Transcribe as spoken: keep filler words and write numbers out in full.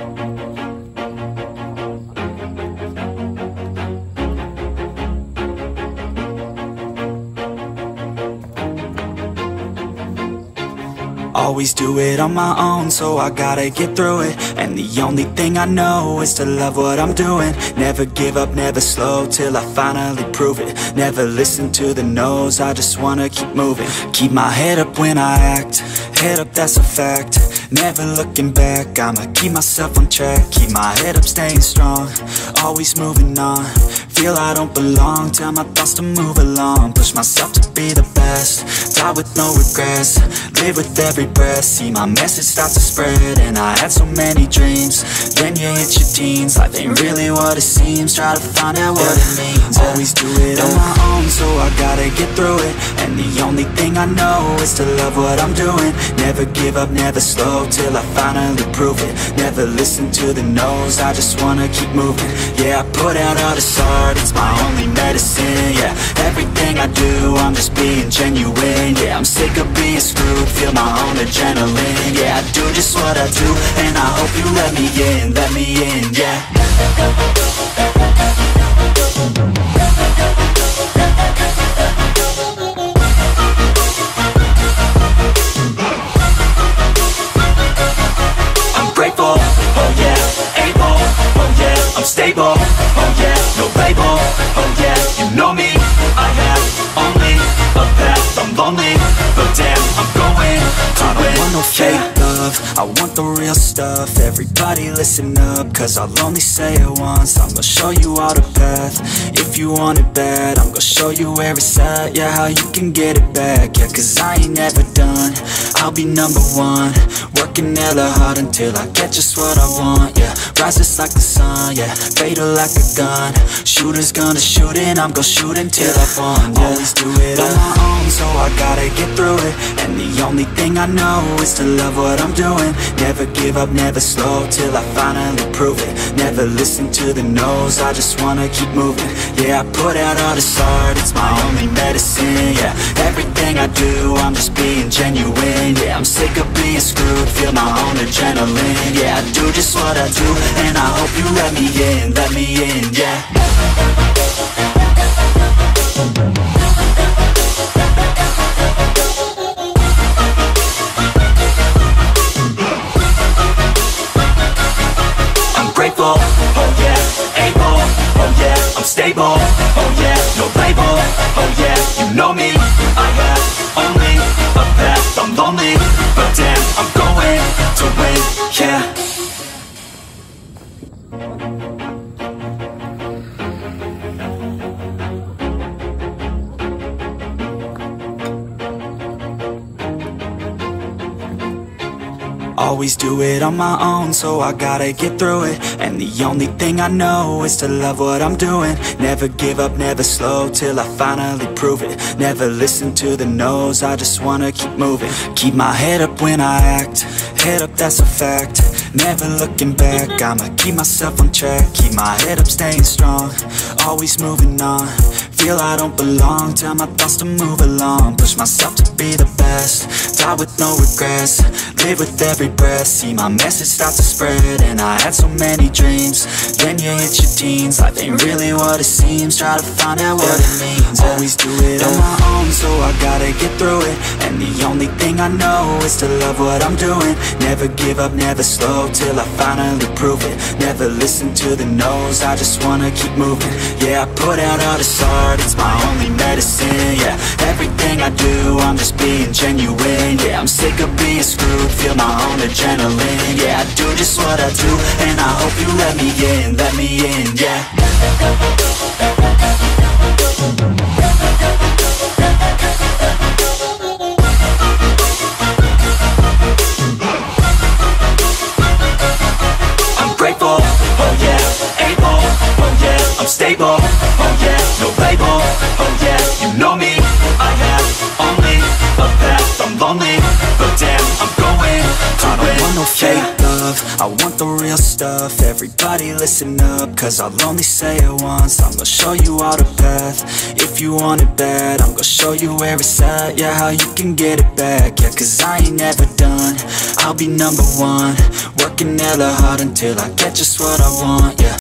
Always do it on my own, so I gotta get through it. And the only thing I know is to love what I'm doing. Never give up, never slow, till I finally prove it. Never listen to the no's, I just wanna keep moving. Keep my head up when I act, head up, that's a fact. Never looking back, I'ma keep myself on track. Keep my head up, staying strong, always moving on. Feel I don't belong, tell my thoughts to move along. Push myself to be the best, die with no regrets. Live with every breath, see my message start to spread. And I had so many dreams, then you hit your teens. Life ain't really what it seems, try to find out what it means. Always do it on my own, so I gotta get through it. And the only thing I know is to love what I'm doing. Never give up, never slow, till I finally prove it. Never listen to the no's, I just wanna keep moving. Yeah, I put out all this art, it's my only medicine. Yeah, everything I do, I'm just being genuine. Yeah, I'm sick of being screwed, feel my own adrenaline. Yeah, I do just what I do, and I hope you let me in, let me in, yeah. I'm stable, oh yeah, no label, oh yeah, you know me. I have only a path, I'm lonely, but damn, I'm going to I don't want no fake love, I want the real stuff. Everybody listen up, cause I'll only say it once. I'm gonna show you all the path, if you want it bad. I'm gonna show you where it's at, yeah, how you can get it back. Yeah, cause I ain't never done, I'll be number one. Working hella hard until I get just what I want, yeah. Rises like the sun, yeah, fatal like a gun. Shooter's gonna shoot and I'm gonna shoot until I won, yeah. Always do it on my own, so I gotta get through it. And the only thing I know is to love what I'm doing. Never give up, never slow, till I finally prove it. Never listen to the no's, I just wanna keep moving. Yeah, I put out all this art, it's my only medicine. Yeah, everything I do, I'm just being genuine. Yeah, I'm sick of being screwed, feel my own adrenaline. Yeah, I do just what I do, and I hope you let me in, let me in, yeah. I'm grateful, oh yeah, able, oh yeah, I'm stable, oh yeah, no label, oh yeah, you know me. I have only a path, I'm lonely, but damn, I'm going to win, yeah. Always do it on my own, so I gotta get through it. And the only thing I know is to love what I'm doing. Never give up, never slow, till I finally prove it. Never listen to the no's, I just wanna keep moving. Keep my head up when I act, head up, that's a fact. Never looking back, I'ma keep myself on track. Keep my head up, staying strong, always moving on. Feel I don't belong, tell my thoughts to move along. Push myself to be the best, die with no regrets. Live with every breath, see my message start to spread. And I had so many dreams, then you hit your teens. Life ain't really what it seems, try to find out what it means. Always do it on my own, so I gotta get through it. And the only thing I know is to love what I'm doing. Never give up, never slow, till I finally prove it. Never listen to the no's, I just wanna keep moving. Yeah, I put out all this art, it's my only medicine. Yeah, everything I do, I'm just being genuine. Yeah, I'm sick of being screwed, feel my own adrenaline. Yeah, I do just what I do, and I hope you let me in, let me in, yeah. I'm grateful, oh yeah, able, oh yeah, I'm stable, oh yeah, no label, oh yeah, you know me. I have only a path, I'm lonely, but damn, I'm going to win. I don't want no fake love, I want the real stuff, everybody listen up, cause I'll only say it once. I'm gonna show you all the path, if you want it bad. I'm gonna show you where it's at, yeah, how you can get it back. Yeah, cause I ain't never done, I'll be number one. Working hella hard until I get just what I want, yeah.